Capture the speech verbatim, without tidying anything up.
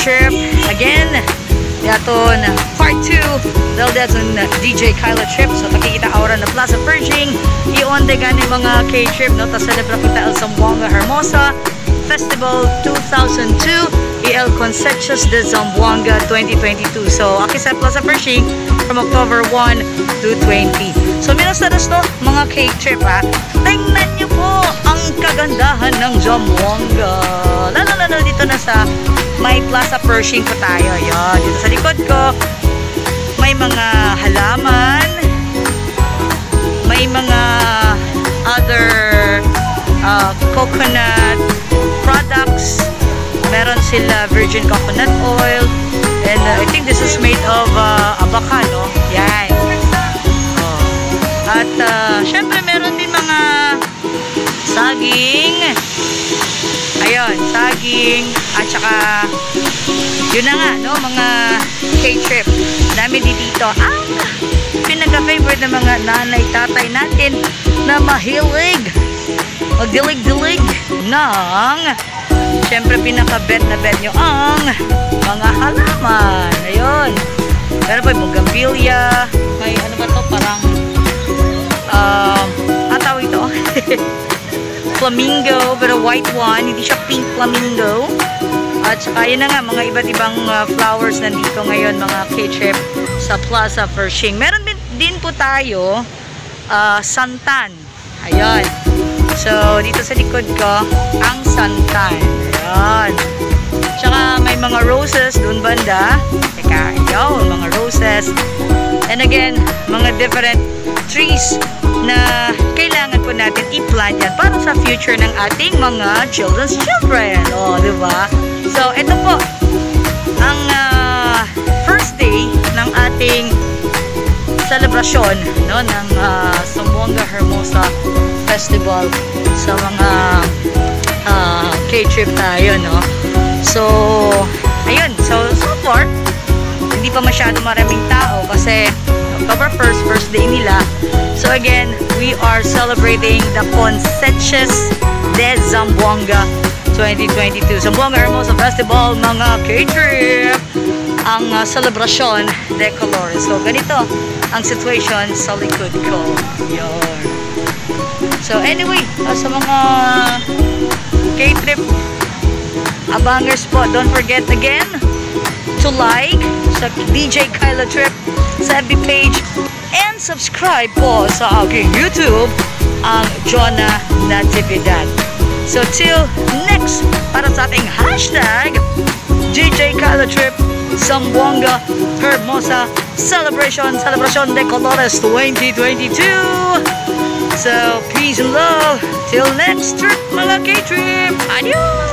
K-Trip. Again, yaton part two dahil daton D J Kyla Trip. So takikita aura na Plaza Pershing iyon de gani mga K-Trip no ta celebra kita el Zamboanga Hermosa Festival two thousand two E L Consechas de Zamboanga twenty twenty-two. So aki sa Plaza Pershing from October one to twenty. So minos na no mga K-Trip ha. Tingnan niyo po ang kagandahan ng Zamboanga. Lalo lalo dito na sa may Plaza Pershing po tayo. Ayan, dito sa likod ko may mga halaman, may mga other uh, coconut products. Meron sila virgin coconut oil, and uh, I think this is made of uh, avocado. Yan. Oh. At uh, syempre meron din mga saging. Ayun, saging at saka yun na nga, no, mga K-Trip. Dami din dito ang pinaka-favorite ng mga nanay, tatay natin na mahilig magdilig-dilig ng syempre pinaka-bet na bet nyo ang mga halaman. Ayun. Pero pa yung bougainvillea, may ano ba to, parang um, uh, ataw ito flamingo, pero white one, hindi siya pink flamingo. At saka yun na nga, mga iba't ibang uh, flowers nandito ngayon, mga K-Trip sa Plaza Pershing. Meron din, din po tayo uh, santan. Ayun. So dito sa likod ko ang santan. Ayun. Tsaka may mga roses doon banda. Teka, ayun, mga roses. And again, mga different trees na kailangan po natin i-plant yan para sa future ng ating mga children's children. O, di ba? So, ito po ang uh, first day ng ating celebration, no, ng uh, Zamboanga Hermosa Festival sa mga uh, K-Trip tayo, no? So, ayun. So, so far, hindi pa masyado maraming tao kasi October first, first day nila. So again, we are celebrating the Consechas de Zamboanga twenty twenty-two. Zamboanga Hermosa Festival, mga K-Trip, ang uh, celebration de colores. So ganito ang situation sa likod ko. Yun. So anyway, uh, sa mga K-Trip abangers po, don't forget again to like sa D J Kyla Trip sa F B page and subscribe po sa aking YouTube ang Jonah Natividad. So till next para sa ating hashtag D J Kyla Trip Zamboanga Hermosa Celebration Celebration de Colores twenty twenty-two. So peace and love till next trip mga K-Trip. Adios!